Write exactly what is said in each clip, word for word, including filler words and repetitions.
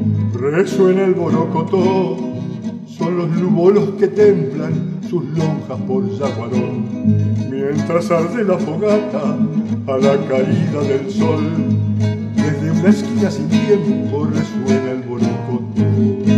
Resuena el borocotó, son los lubolos que templan sus lonjas por Yaguarón, mientras arde la fogata a la caída del sol. Desde una esquina sin tiempo resuena el borocotó.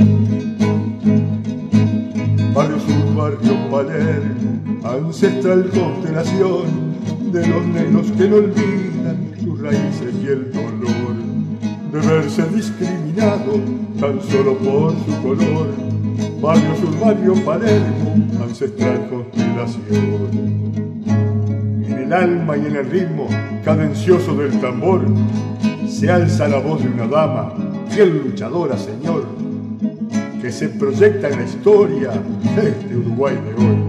Barrio Sur, barrio Palermo, ancestral constelación de los negros que no olvidan sus raíces y el dolor de verse discriminado tan solo por su color. Barrio Sur, barrio Palermo, ancestral constelación. En el alma y en el ritmo cadencioso del tambor se alza la voz de una dama, fiel luchadora, señor, que se proyecta en la historia de este Uruguay de hoy.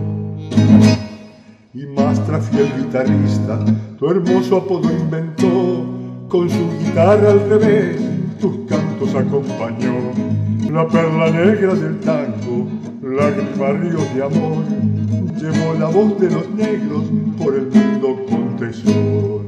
Y Mastra, fiel guitarrista, tu hermoso apodo inventó, con su guitarra al revés tus cantos acompañó. La perla negra del tango, lágrima, ríos de amor, llevó la voz de los negros por el mundo con tesor.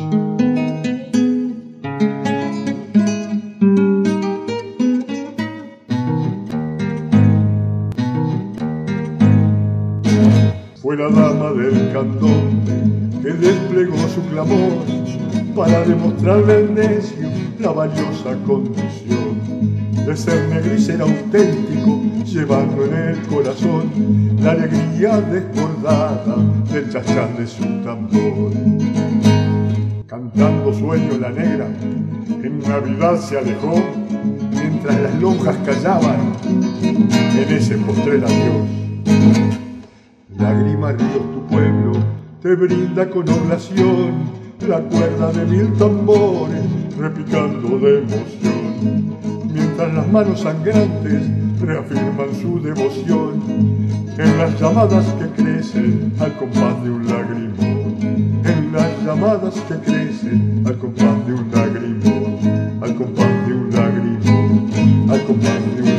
Fue la dama del candombe que desplegó su clamor para demostrarle al necio la valiosa condición de ser negro y ser auténtico, llevando en el corazón la alegría desbordada del chachán de su tambor. Cantando sueño la negra, en Navidad se alejó, mientras las lonjas callaban en ese postrer adiós. Lágrima, ríos, tu pueblo te brinda con oblación la cuerda de mil tambores repicando de emoción, mientras las manos sangrantes reafirman su devoción en las llamadas que crecen al compás de un lagrimón, en las llamadas que crecen al compás de un lagrimón, al compás de un lagrimón, al compás de un